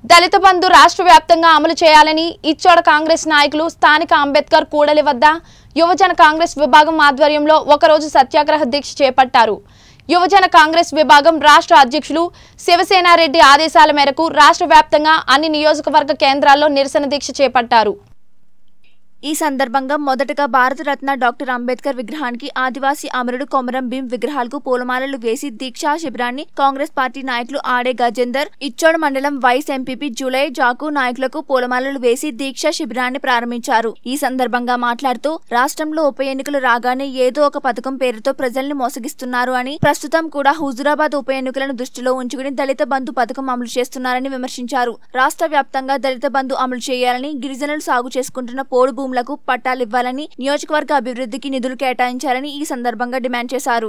దళిత బంధు రాష్ట్ర వ్యాప్తంగా అమలు చేయాలని ఇచ్చోడ కాంగ్రెస్ నాయకులు స్థానిక అంబేద్కర్ కూడలి వద్ద యువజన కాంగ్రెస్ విభాగం ఆధ్వర్యంలో ఒకరోజు సత్యాగ్రహ దీక్ష చేపట్టారు. యువజన కాంగ్రెస్ విభాగం రాష్ట్ర అధ్యక్షులు శివసేనారెడ్డి ఆదేశాల మేరకు రాష్ట్ర వ్యాప్తంగా అన్ని నియోజకవర్గ కేంద్రాల్లో నిరసన దీక్ష చేపట్టారు. ఈ సందర్భంగా మొదటగా భారతరత్న డాక్టర్ అంబేద్కర్ విగ్రహానికి, ఆదివాసీ అమరుడు కొమరం భీం విగ్రహాలకు పూలమాలలు వేసి దీక్షా శిబిరాన్ని కాంగ్రెస్ పార్టీ నాయకులు ఆడే గజేందర్, ఇచ్చోడ మండలం వైస్ ఎంపీపీ జూలై జాకు నాయకులకు పూలమాలలు వేసి దీక్షా శిబిరాన్ని ప్రారంభించారు. ఈ సందర్భంగా మాట్లాడుతూ రాష్ట్రంలో ఉప ఎన్నికలు రాగానే ఏదో ఒక పథకం పేరుతో ప్రజల్ని మోసగిస్తున్నారు అని, ప్రస్తుతం కూడా హుజూరాబాద్ ఉప ఎన్నికలను దృష్టిలో ఉంచుకుని దళిత బంధు పథకం అమలు చేస్తున్నారని విమర్శించారు. రాష్ట్ర వ్యాప్తంగా దళిత బంధు అమలు చేయాలని, గిరిజనులు సాగు చేసుకుంటున్న పోడు భూములకు పట్టాలివ్వాలని, నియోజకవర్గ అభివృద్ధికి నిధులు కేటాయించాలని ఈ సందర్భంగా డిమాండ్ చేశారు.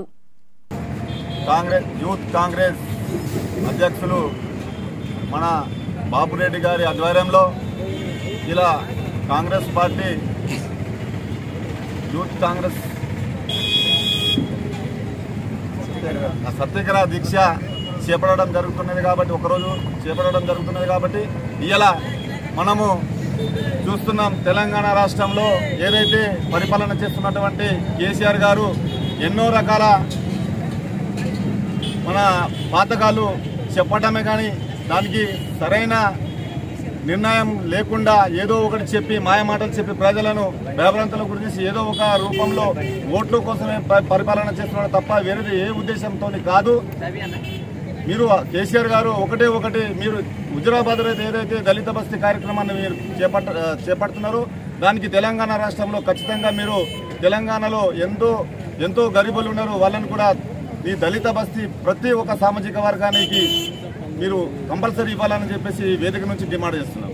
యూత్ కాంగ్రెస్ అధ్యక్షులు మన బాపురెడ్డి గారి ఆధ్వర్యంలో ఇలా కాంగ్రెస్ పార్టీ యూత్ కాంగ్రెస్ సత్యాగ్రహ దీక్ష చేపట్టడం జరుగుతున్నది కాబట్టి ఇలా మనము చూస్తున్నాం. తెలంగాణ రాష్ట్రంలో ఏదైతే పరిపాలన చేస్తున్నటువంటి కేసీఆర్ గారు ఎన్నో రకాల మన పథకాలు చెప్పటమే కానీ దానికి సరైన నిర్ణయం లేకుండా ఏదో ఒకటి చెప్పి మాయమాటలు చెప్పి ప్రజలను భయభ్రాంతుల గురించి ఏదో ఒక రూపంలో ఓట్ల కోసమే పరిపాలన చేస్తున్నారు తప్ప వేరేది ఏ ఉద్దేశంతో కాదు. మీరు కేసీఆర్ గారు ఒకటి మీరు హుజూరాబాద్ ఏదైతే దళిత బస్తీ కార్యక్రమాన్ని మీరు చేపడుతున్నారో దానికి తెలంగాణ రాష్ట్రంలో ఖచ్చితంగా మీరు తెలంగాణలో ఎంతో గరీబులు ఉన్నారు, వాళ్ళని కూడా ఈ దళిత బస్తీ ప్రతి ఒక్క సామాజిక వర్గానికి మీరు కంపల్సరీ ఇవ్వాలని చెప్పేసి వేదిక నుంచి డిమాండ్ చేస్తున్నారు.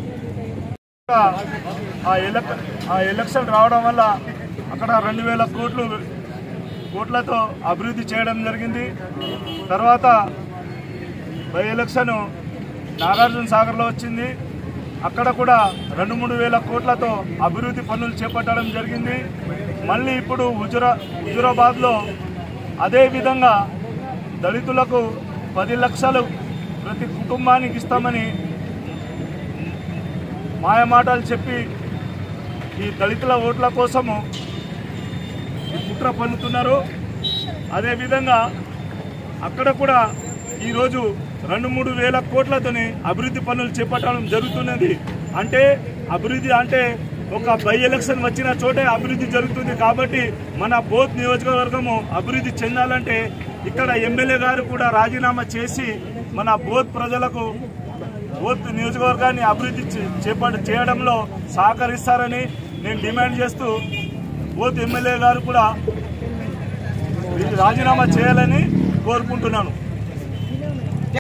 ఆ ఎలక్షన్ రావడం వల్ల అక్కడ 2000 కోట్లతో అభివృద్ధి చేయడం జరిగింది. తర్వాత బై ఎలక్షన్ నాగార్జున సాగర్లో వచ్చింది. అక్కడ కూడా 2-3 వేల కోట్లతో అభివృద్ధి పనులు చేపట్టడం జరిగింది. మళ్ళీ ఇప్పుడు హుజూరాబాద్లో అదేవిధంగా దళితులకు 10 లక్షలు ప్రతి కుటుంబానికి ఇస్తామని మాయమాటలు చెప్పి ఈ దళితుల ఓట్ల కోసము కుట్ర పన్నుతున్నారు. అదేవిధంగా అక్కడ కూడా ఈరోజు 2-3 వేల కోట్లతోనే అభివృద్ధి పనులు చేపట్టడం జరుగుతున్నది. అంటే అభివృద్ధి అంటే ఒక బై ఎలక్షన్ వచ్చిన చోటే అభివృద్ధి జరుగుతుంది. కాబట్టి మన బోత్ నియోజకవర్గము అభివృద్ధి చెందాలంటే ఇక్కడ ఎమ్మెల్యే గారు కూడా రాజీనామా చేసి మన బోత్ ప్రజలకు బోత్ నియోజకవర్గాన్ని అభివృద్ధి చేయడంలో సహకరిస్తారని నేను డిమాండ్ చేస్తూ బోత్ ఎమ్మెల్యే గారు కూడా రాజీనామా చేయాలని కోరుకుంటున్నాను.